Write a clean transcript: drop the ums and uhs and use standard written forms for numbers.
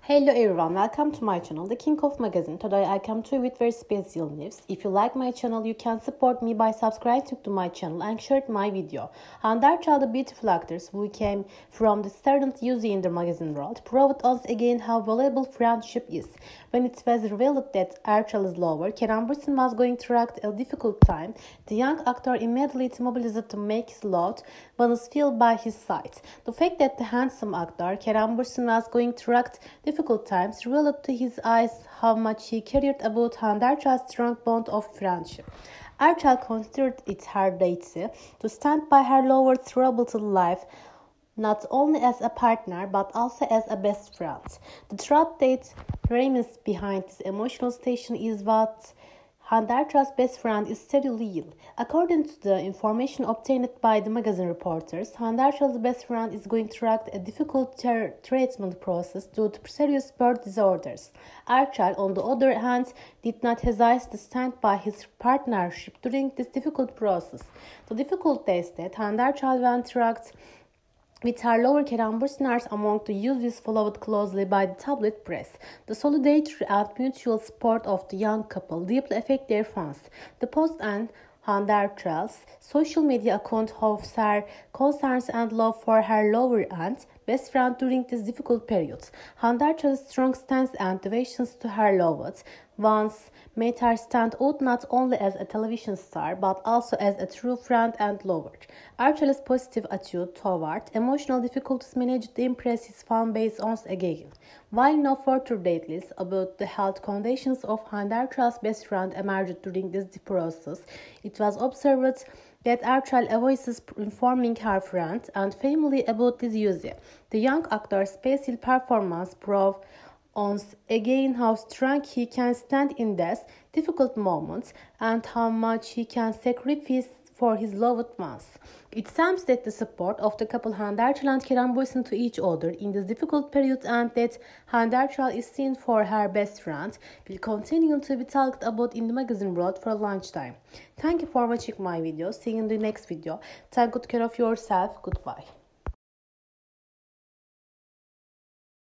Hello everyone, welcome to my channel, The King of Magazine. Today I come to you with very special news. If you like my channel, you can support me by subscribing to my channel and share my video. Hande Erçel, the beautiful actress who came from the student UZ in the magazine world, proved us again how valuable friendship is. When it was revealed that Erçel's lover, Kerem Bürsin, was going through a difficult time, the young actor immediately mobilized to make his loved ones feel by his side. The fact that the handsome actor Kerem Bürsin was going through difficult times revealed to his eyes how much he cared about Hande Erçel's strong bond of friendship. Erçel considered it her duty to stand by her lover's troubled life, not only as a partner but also as a best friend. The truth that remains behind this emotional station is what Hande Erçel's best friend is steadily ill. According to the information obtained by the magazine reporters, Hande Erçel's best friend is going through a difficult treatment process due to serious birth disorders. Erçel, on the other hand, did not hesitate to stand by his partnership during this difficult process. The difficult days that Hande Erçel went through with her lover Kerem Bürsin are among the issues followed closely by the tabloid press. The solidarity and mutual support of the young couple deeply affect their fans. The Post and Hande Erçel's social media account shows her concerns and love for her lover and best friend during this difficult period. Hande Erçel's strong stance and devotions to her loved ones made her stand out not only as a television star but also as a true friend and lover. Erçel's positive attitude toward emotional difficulties managed to impress his fan base once again. While no further details about the health conditions of Hande Erçel's best friend emerged during this process, it was observed that Erçel avoids informing her friends and family about this use. The young actor's special performance proved once again how strong he can stand in these difficult moments and how much he can sacrifice for his loved ones. It seems that the support of the couple Hande Erçel and Kerem Bürsin to each other in this difficult period and that Hande Erçel is seen for her best friend will continue to be talked about in the magazine world for a long time. Thank you for watching my video. See you in the next video. Take good care of yourself. Goodbye.